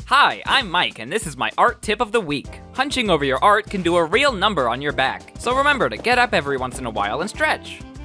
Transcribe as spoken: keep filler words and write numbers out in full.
Hi, I'm Mike, and this is my art tip of the week. Hunching over your art can do a real number on your back, so remember to get up every once in a while and stretch.